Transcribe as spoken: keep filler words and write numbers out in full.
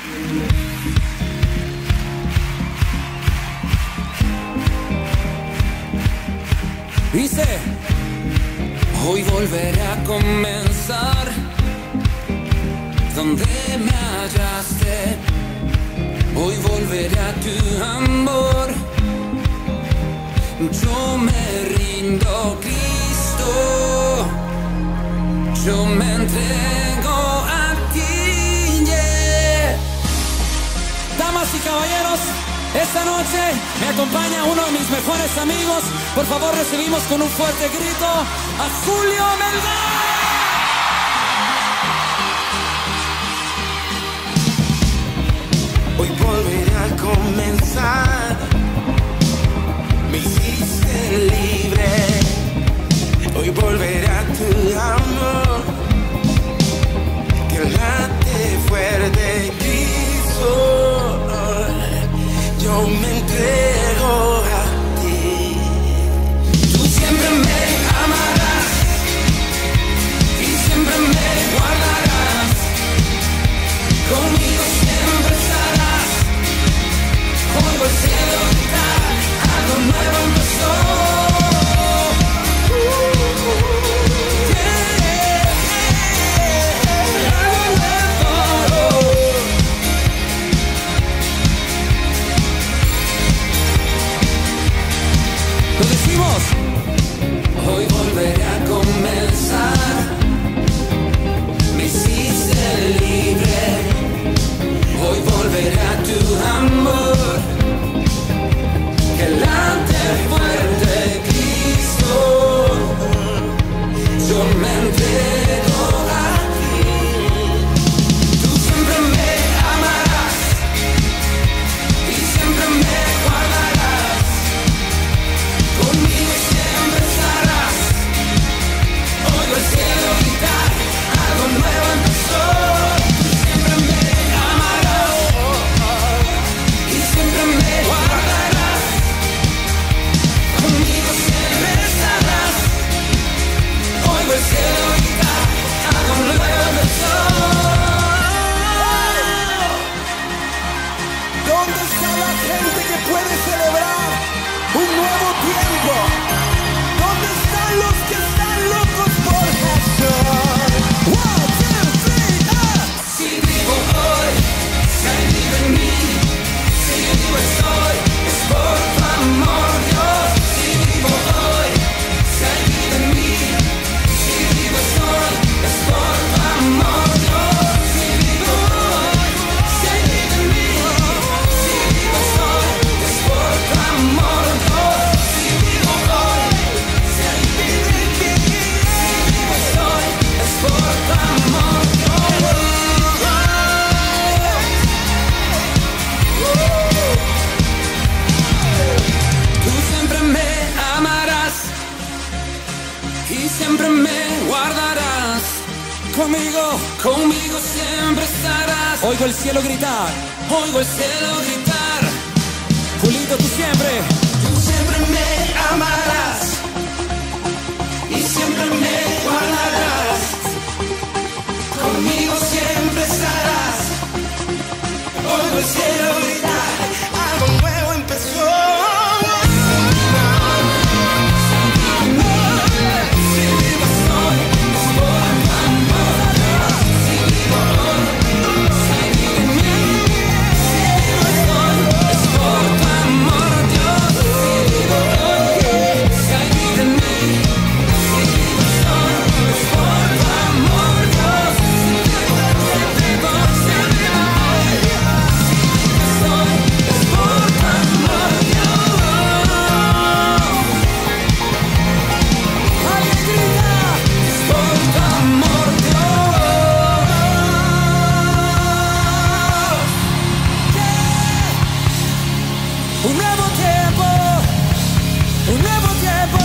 Dice, hoy volveré a comenzar donde me hallaste. Hoy volveré a tu amor. Yo me rindo, Cristo. Yo me entrego a ti, yeah. Damas y caballeros, esta noche me acompaña uno de mis mejores amigos. Por favor, recibimos con un fuerte grito a Julio Melgar. Hoy volveré a comenzar. Me hiciste libre. Hoy volveré a tu amor, que late fuerte, Cristo. Yo me entrego a ti. Tú siempre me amarás y siempre me guardarás. Conmigo siempre estarás. Oigo el cielo gritar, algo nuevo empezó. Hoy volveré a comenzar. Me hiciste libre. Hoy volveré a tu amor, que late fuerte, Cristo. Yo me entrego a ti. Tú siempre me amarás y siempre me guardarás. Conmigo siempre estarás. Oigo el cielo gritar, algo nuevo empezó. Tú siempre me amarás y siempre me guardarás. Conmigo siempre estarás. Oigo el cielo gritar, algo nuevo empezó. ¿Dónde está la gente que puede celebrar un nuevo tiempo? ¿Dónde están los que están locos por Jesús? One, two, three, ah. Si vivo hoy, si hay vida en mí. Si vivo estoy, es por tu amor, Dios. Si vivo hoy, si hay vida en mí. Si vivo estoy, es por tu amor, Dios. Si vivo hoy, si hay vida en mí. Si vivo estoy, es por tu amor, Dios. Si vivo hoy, si hay vida en mí. Si vivo estoy, es por tu amor, Dios. Tú siempre me amarás y siempre me guardarás. Conmigo, Conmigo siempre estarás. oigo el cielo gritar. Oigo el cielo gritar. Julito, tú siempre. Tú siempre me amarás y siempre me guardarás. Conmigo siempre estarás. Oigo el cielo gritar, algo nuevo empezó. Si vivo estoy, es por tu amor. Si vivo hoy, si hay vida en mí. Si vivo estoy, es por tu amor, Dios. Si vivo hoy, si hay vida en mí. Si vivo estoy, es por tu amor, Dios. Si vivo, si vivo, si vivo hoy. Si vivo estoy, es por tu amor, Dios. ¡Alegría! Es por tu amor, Dios. Un nuevo tiempo, un nuevo tiempo